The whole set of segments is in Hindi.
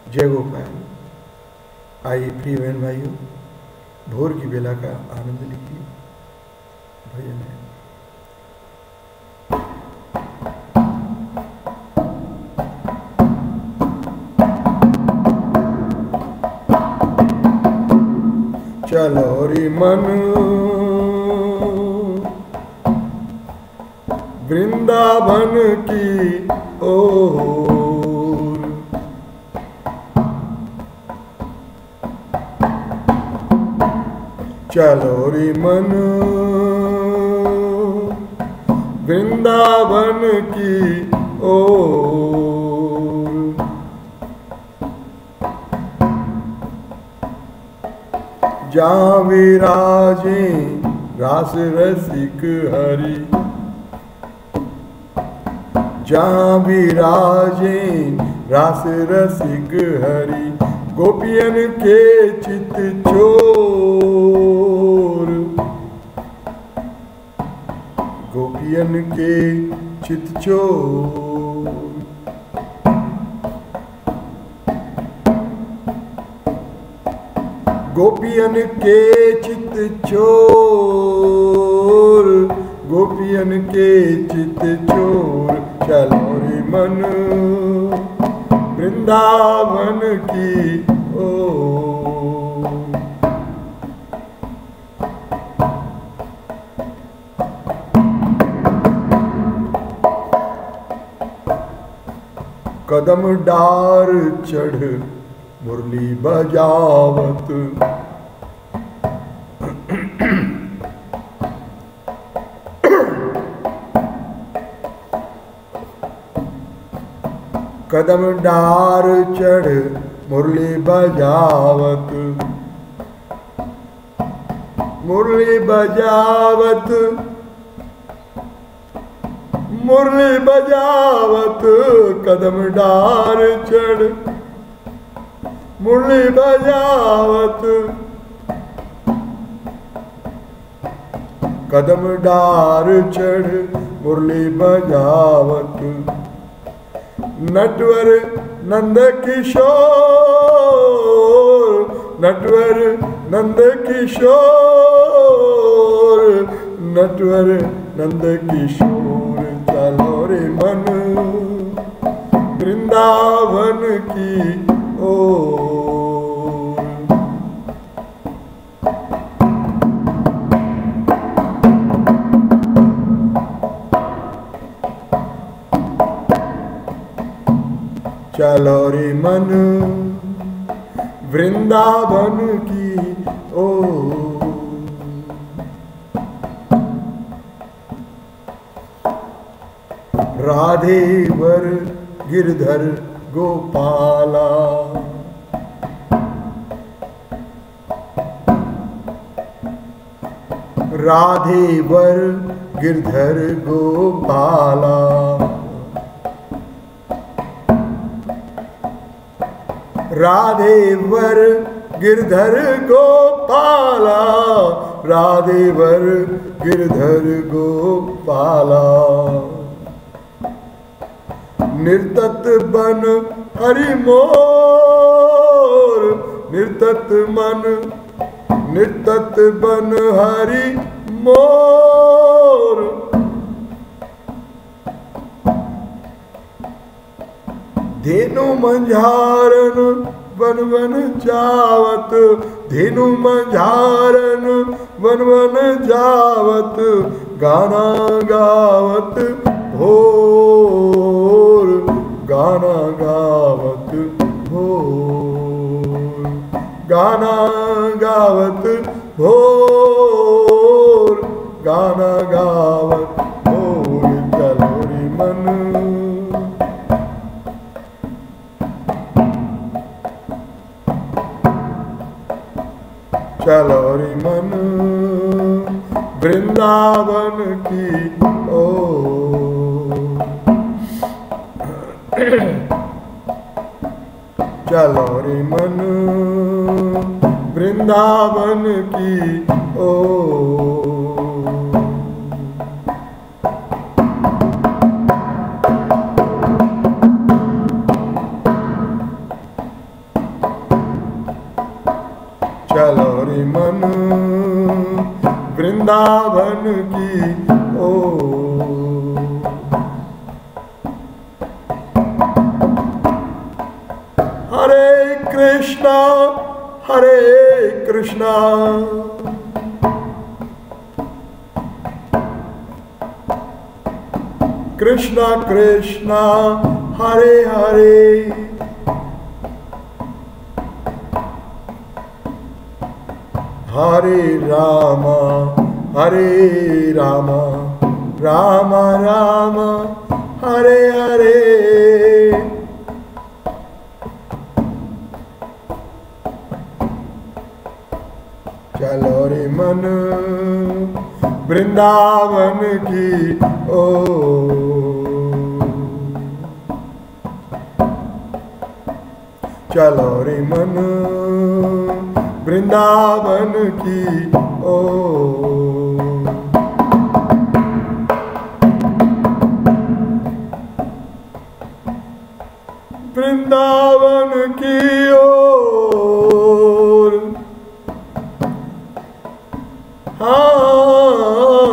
जय गोपाल। आइए प्रिय बहन भाइयों, भोर की बेला का आनंद लीजिए। भजन है। चलो रे मन वृंदावन की ओर, चलो रे मन वृंदावन की ओर। जहाँ विराजे रास रसिक हरि, जहाँ विराजे रास रसिक हरि, गोपियन के चित चोर, गोपियन के चित चोर। गोपियन के चित चोर, गोपियन के चित चोर। चलो रे मन वृंदावन की ओर। कदम डार चढ़ मुरली बजावत, कदम डार चढ़ मुरली बजावत, मुरली बजावत, मुरली बजावत। कदम डार चढ़ मुरली बजावत, कदम डार चढ़ मुरली बजावत। नटवर नंद किशोर, नटवर नंद किशोर, नटवर नंद किशोर। चलो रे मन वृंदावन की ओर। चलो रे मन वृंदावन की ओर। राधे वर गिरधर गोपाला, राधे वर गिरधर गोपाला। राधे वर गिरधर गोपाला, राधे वर गिरधर गोपाला। निर्तत बन हरि मोर, निर्तत मन निर्तत बन हरि मोर। धेनु मंझारन वन वन जावत, धेनु मंझारन वन वन जावत। गाना गावत भोर, गाना गावत भोर, गाना गावत भोर, गाना गावत भोर। चलो रे मन चलो रे मन वृंदावन की ओर। चलो रे मन वृंदावन की ओर। वृंदावन की ओर। हरे कृष्णा कृष्णा कृष्णा हरे हरे, हरे राम राम राम हरे हरे। चलो रे मन वृंदावन की ओर। चलो रे मन वृंदावन की ओर। वृंदावन की ओर। हाँ,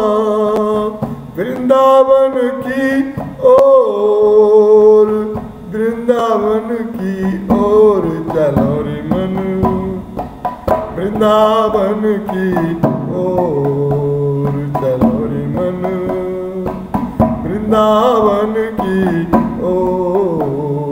वृंदावन की ओर, वृंदावन की ओर। चलो रे मन वृंदावन की ओर। चलो रे मन वृंदावन की ओर।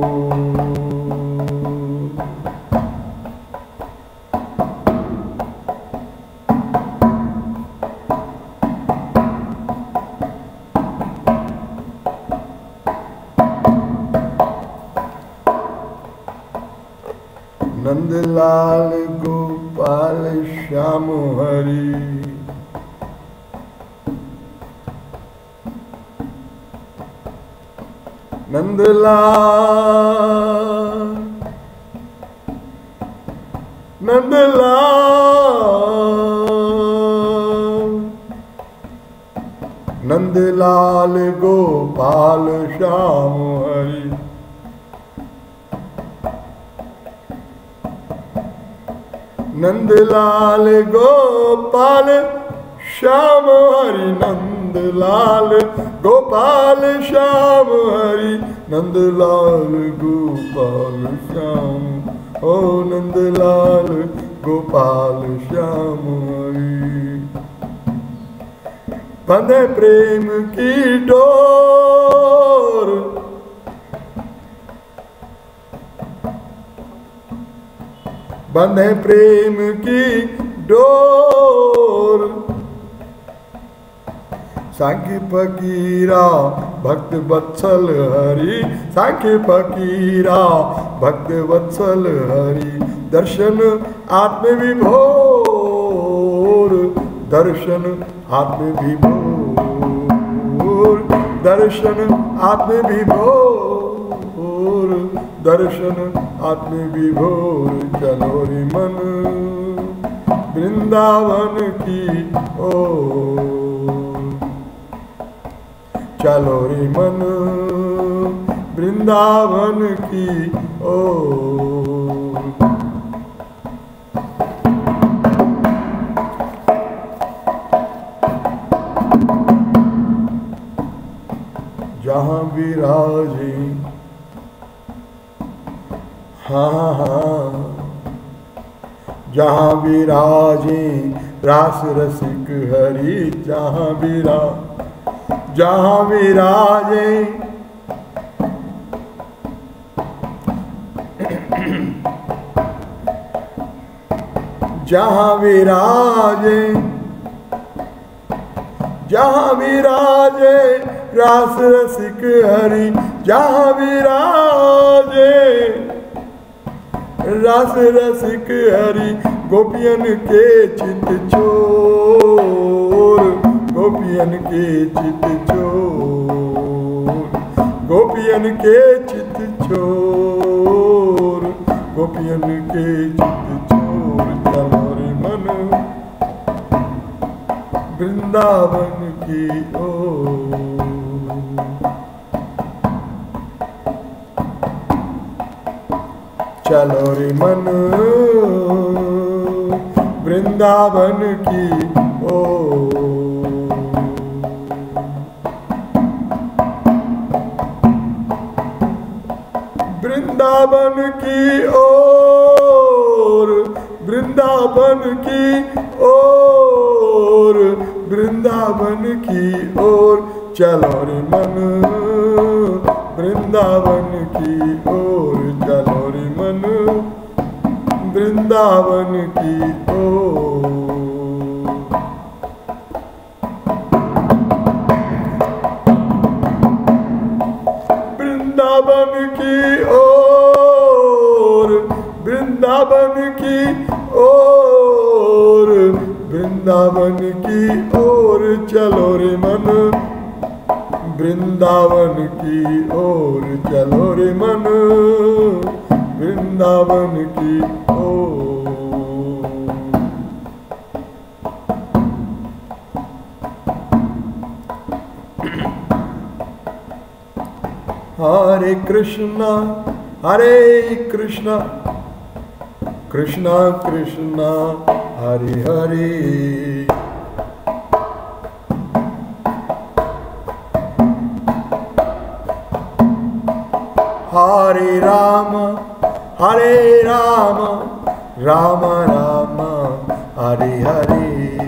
नंदलाल गोपाल श्याम हरि। नंदलाल नंदलाल गोपाल श्याम हरि। नंदलाल गोपाल श्याम हरि। नंदलाल गोपाल श्याम हरि। नंदलाल गोपाल श्याम, ओ नंदलाल गोपाल श्याम हरि। बंधे प्रेम की डोर, बंधे प्रेम की डोर। सांख्य फकीरा भक्त वत्सल हरि। सांख्य फकीरा भक्त वत्सल हरि। दर्शन आत्म विभोर, दर्शन आत्म विभोर। दर्शन आत्म विभोर, दर्शन आत्म विभोर। चलो रे मन वृंदावन की ओर। चलो रे मन वृंदावन की ओर। जहाँ विराजे, हाँ, जहाँ विराजे रास रसिक हरि। जहाँ विराजे जहाँ विराजे, जहाँ विराजे रास रसिक हरि। जहाँ विराजे रास रसिक हरि। गोपियन के चित चोर, गोपियन के चित चोर। गोपियन के चित चोर, गोपियन के चित चोर। चलो रे मन वृंदावन की ओर। चलो रे मन वृंदावन की ओर। वृंदावन की ओर, वृंदावन की ओर, वृंदावन की ओर चलो रे मन, वृंदावन की ओर चलो रे मन, वृंदावन की ओर। वृंदावन की ओर, वृंदावन की ओर, वृंदावन की ओर चलो रे मन, वृंदावन की ओर चलो रे मन, वृंदावन की ओर। हरे कृष्णा कृष्णा कृष्णा हरे हरे, हरे राम राम राम हरे हरे।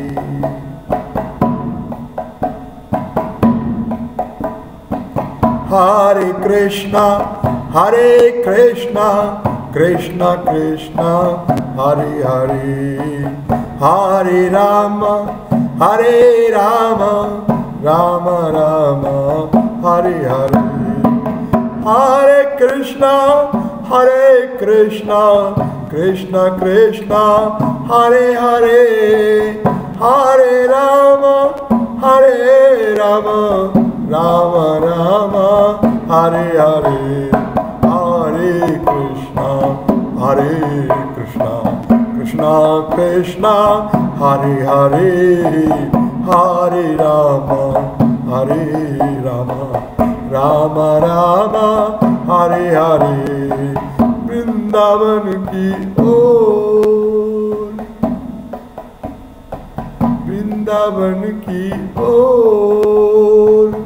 हरे कृष्णा कृष्णा कृष्णा हरे हरे, हरे राम राम राम हरे हरे। हरे कृष्णा कृष्णा कृष्णा हरे हरे, हरे राम राम राम हरे हरे। हरे कृष्णा कृष्णा कृष्णा हरे हरे, हरे राम राम राम हरे हरे। वृंदावन की ओर, वृंदावन की ओर,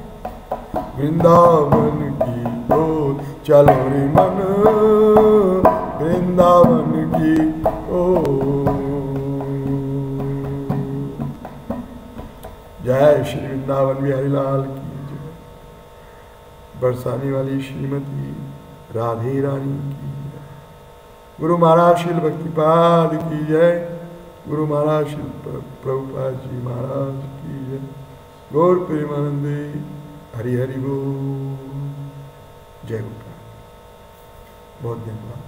वृंदावन की ओर चलो रे मन, वृंदावन की ओर। जय श्री वृंदावन बिहारी लाल की जय। बरसाने वाली श्रीमती राधे रानी की जय। गुरु महाराज श्रील भक्तिपाद की जय। गुरु महाराज श्री प्रभुपाद जी महाराज की जय। गौर प्रेमानंदे हरि हरि बोल। जय गुरु। बहुत धन्यवाद।